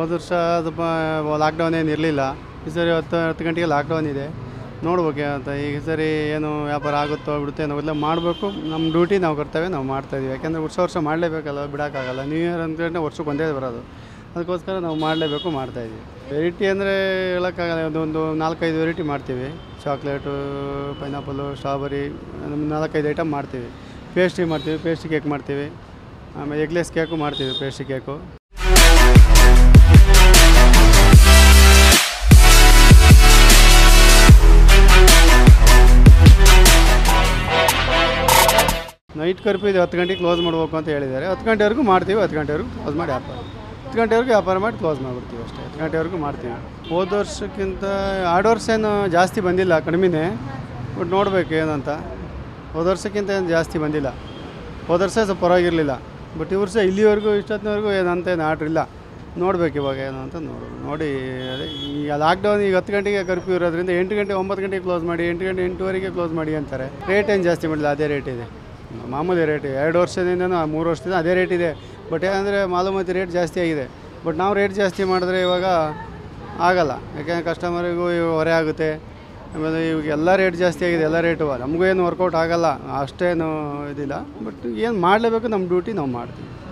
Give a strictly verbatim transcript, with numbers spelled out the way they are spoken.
ಹೋದ ವರ್ಷ ಸ್ವಲ್ಪ ಲಾಕ್ಡೌನ್ ಏನು ಇರಲಿಲ್ಲ. ಈ ಸರಿ ಹತ್ತು ಹತ್ತು ಗಂಟೆಗೆ ಲಾಕ್ಡೌನ್ ಇದೆ. ನೋಡ್ಬೇಕು ಅಂತ ಈಗ ಸರಿ ಏನು ವ್ಯಾಪಾರ ಆಗುತ್ತೋ ಬಿಡುತ್ತೆ ನಾವೆಲ್ಲ ಮಾಡಬೇಕು. ನಮ್ಮ ಡ್ಯೂಟಿ ನಾವು ಕರ್ತವ್ಯ ನಾವು ಮಾಡ್ತಾಯಿದ್ದೀವಿ. ಯಾಕೆಂದರೆ ವರ್ಷ ವರ್ಷ ಮಾಡಲೇಬೇಕಲ್ಲ, ಬಿಡೋಕ್ಕಾಗಲ್ಲ. ನ್ಯೂ ಇಯರ್ ಅಂದ್ಕೊಂಡ್ರೆ ವರ್ಷಕ್ಕೆ ಒಂದೇ ಬರೋದು, ಅದಕ್ಕೋಸ್ಕರ ನಾವು ಮಾಡಲೇಬೇಕು, ಮಾಡ್ತಾಯಿದ್ದೀವಿ. ವೆರೈಟಿ ಅಂದರೆ ಹೇಳೋಕ್ಕಾಗಲ್ಲ, ಅದೊಂದು ನಾಲ್ಕೈದು ವೆರೈಟಿ ಮಾಡ್ತೀವಿ. ಚಾಕ್ಲೇಟು, ಪೈನಾಪಲು, ಸ್ಟ್ರಾಬೆರಿ, ನಮ್ಮ ನಾಲ್ಕೈದು ಐಟಮ್ ಮಾಡ್ತೀವಿ. ಪೇಸ್ಟ್ರಿ ಮಾಡ್ತೀವಿ, ಪೇಸ್ಟ್ರಿ ಕೇಕ್ ಮಾಡ್ತೀವಿ. ಆಮೇಲೆ ಎಗ್ಲೆಸ್ ಕೇಕು ಮಾಡ್ತೀವಿ, ಪೇಸ್ಟ್ರಿ ಕೇಕು. ನೈಟ್ ಕರ್ಫ್ಯೂ ಇದೆ, ಹತ್ತು ಗಂಟೆಗೆ ಕ್ಲೋಸ್ ಮಾಡಬೇಕು ಅಂತ ಹೇಳಿದ್ದಾರೆ. ಹತ್ತು ಗಂಟೆವರೆಗೂ ಮಾಡ್ತೀವಿ. ಹತ್ತು ಗಂಟೆವರೆಗೂ ಕ್ಲೋಸ್ ಮಾಡಿ ವ್ಯಾಪಾರ ಹತ್ತು ಗಂಟೆವರೆಗೂ ವ್ಯಾಪಾರ ಮಾಡಿ ಕ್ಲೋಸ್ ಮಾಡಿಬಿಡ್ತೀವಿ ಅಷ್ಟೇ. ಹತ್ತು ಗಂಟೆವರೆಗೂ ಮಾಡ್ತೀವಿ. ಹೋದ ವರ್ಷಕ್ಕಿಂತ ಎರಡು ವರ್ಷ ಏನು ಜಾಸ್ತಿ ಬಂದಿಲ್ಲ, ಕಡಿಮೆನೇ. ಬಟ್ ನೋಡಬೇಕು ಏನಂತ. ಹೋದ ವರ್ಷಕ್ಕಿಂತ ಏನು ಜಾಸ್ತಿ ಬಂದಿಲ್ಲ. ಹೋದ ವರ್ಷ ಸ್ವಲ್ಪ ಪರವಾಗಿರಲಿಲ್ಲ. ಬಟ್ ಈ ವರ್ಷ ಇಲ್ಲಿವರೆಗೂ ಇಷ್ಟೊತ್ತಿನವರೆಗೂ ಏನಂತ ಏನು ಆರ್ಡ್ರ್ ಇಲ್ಲ. ನೋಡ್ಬೇಕು ಇವಾಗ ಏನು ಅಂತ ನೋಡು ನೋಡಿ ಅದೇ ಈಗ ಲಾಕ್ಡೌನ್. ಈಗ ಹತ್ತು ಗಂಟೆಗೆ ಕರ್ಫ್ಯೂ ಇರೋದ್ರಿಂದ ಎಂಟು ಗಂಟೆ ಒಂಬತ್ತು ಗಂಟೆಗೆ ಕ್ಲೋಸ್ ಮಾಡಿ, ಎಂಟು ಗಂಟೆ ಎಂಟುವರೆಗೆ ಕ್ಲೋಸ್ ಮಾಡಿ ಅಂತಾರೆ. ರೇಟ್ ಏನು ಜಾಸ್ತಿ ಮಾಡಿಲ್ಲ, ಅದೇ ರೇಟ್ ಇದೆ, ಮಾಮೂಲಿ ರೇಟ್. ಎರಡು ವರ್ಷದಿಂದನೂ ಮೂರು ವರ್ಷದಿಂದ ಅದೇ ರೇಟ್ ಇದೆ. ಬಟ್ ಏನಂದರೆ ಮಾಲೂಮತಿ ರೇಟ್ ಜಾಸ್ತಿ ಆಗಿದೆ. ಬಟ್ ನಾವು ರೇಟ್ ಜಾಸ್ತಿ ಮಾಡಿದ್ರೆ ಇವಾಗ ಆಗಲ್ಲ, ಯಾಕೆಂದರೆ ಕಸ್ಟಮರಿಗೂ ಹೊರೆ ಆಗುತ್ತೆ. ಆಮೇಲೆ ಇವಾಗ ಎಲ್ಲ ರೇಟ್ ಜಾಸ್ತಿ ಆಗಿದೆ, ಎಲ್ಲ ರೇಟು ನಮಗೂ ಏನು ವರ್ಕೌಟ್ ಆಗೋಲ್ಲ, ಅಷ್ಟೇನು ಇದಿಲ್ಲ. ಬಟ್ ಏನು ಮಾಡಲೇಬೇಕು, ನಮ್ಮ ಡ್ಯೂಟಿ ನಾವು ಮಾಡ್ತೀವಿ.